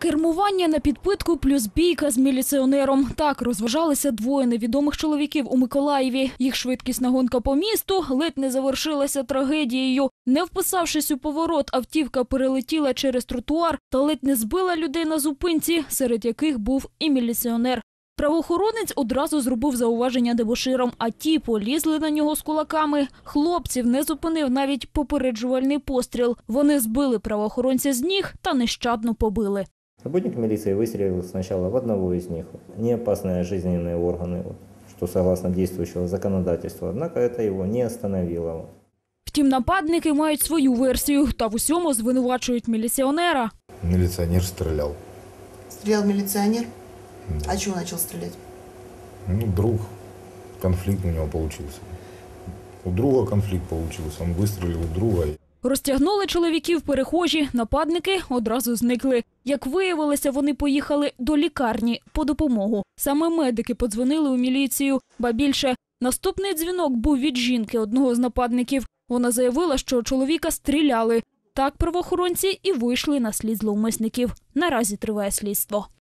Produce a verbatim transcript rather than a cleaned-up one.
Кермування на підпитку плюс бійка з міліціонером. Так розважалися двоє невідомих чоловіків у Миколаєві. Їх швидкісна гонка по місту ледь не завершилася трагедією. Не вписавшись у поворот, автівка перелетіла через тротуар та ледь не збила людей на зупинці, серед яких був і міліціонер. Правоохоронець одразу зробив зауваження дебоширам, а ті полізли на нього з кулаками. Хлопців не зупинив навіть попереджувальний постріл. Вони збили правоохоронця з ніг та нещадно побили. Работник милиции выстрелил сначала в одного из них. Неопасные жизненные органы, что согласно действующего законодательства. Однако это его не остановило. Втім, нападники мають свою версію та в усьому звинувачують міліціонера. Милиционер стрелял. Стрелял милиционер? Да. А чего начал стрелять? Ну, друг. Конфликт у него получился. У друга конфликт получился. Он выстрелил у друга. Розтягнули чоловіків перехожі, нападники одразу зникли. Як виявилося, вони поїхали до лікарні по допомогу. Саме медики подзвонили у міліцію. Ба більше, наступний дзвінок був від жінки одного з нападників. Вона заявила, що чоловіка стріляли. Так правоохоронці і вийшли на слід зловмисників. Наразі триває слідство.